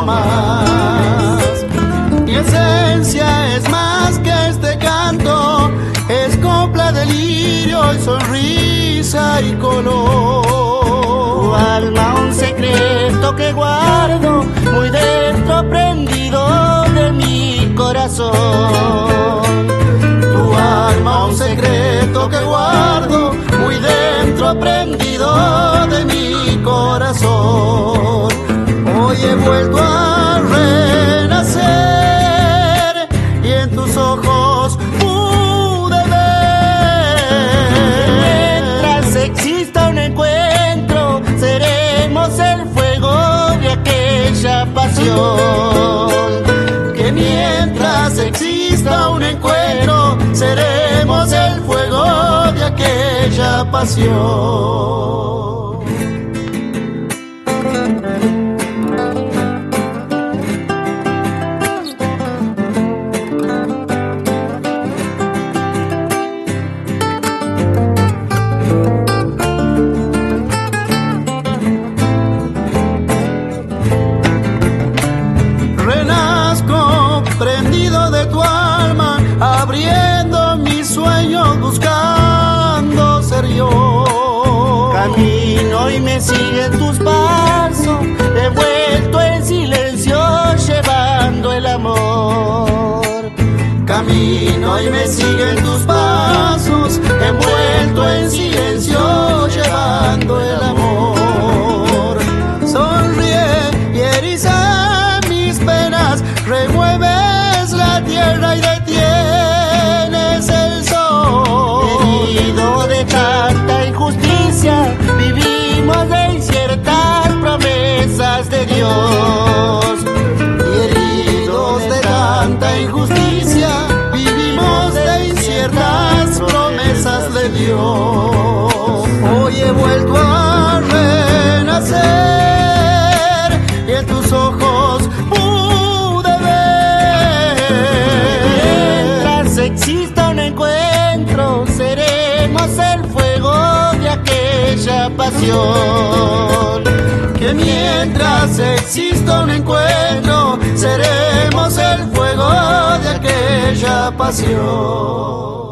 no más. Mi esencia es más que este canto, es copla, delirio y sonrisa y color. Tu alma un secreto que guardo muy dentro prendido de mi corazón. Tu alma un secreto que guardo muy dentro prendido de mi corazón. Hoy he vuelto a renacer y en tus ojos pude ver. Mientras exista un encuentro, seremos el fuego de aquella pasión. Que mientras exista un encuentro, seremos el fuego de aquella pasión. Renazco prendido de tu alma, abriendo mis sueños, buscando ser yo. Camino y me siguen tus pasos, he vuelto en silencio llevando el amor. Camino y me siguen tus pasos, envuelto en silencio llevando el amor. Sonríe y eriza mis penas, remueves la tierra y detienes el sol. Herido de tanta injusticia, vivimos de inciertas promesas de Dios. Y heridos de tanta injusticia, vivimos de inciertas promesas de Dios. Hoy he vuelto a renacer y en tus ojos pude ver. Mientras exista un encuentro, seremos el fuego de aquella pasión. Que mientras exista un encuentro, seremos el fuego de aquella pasión.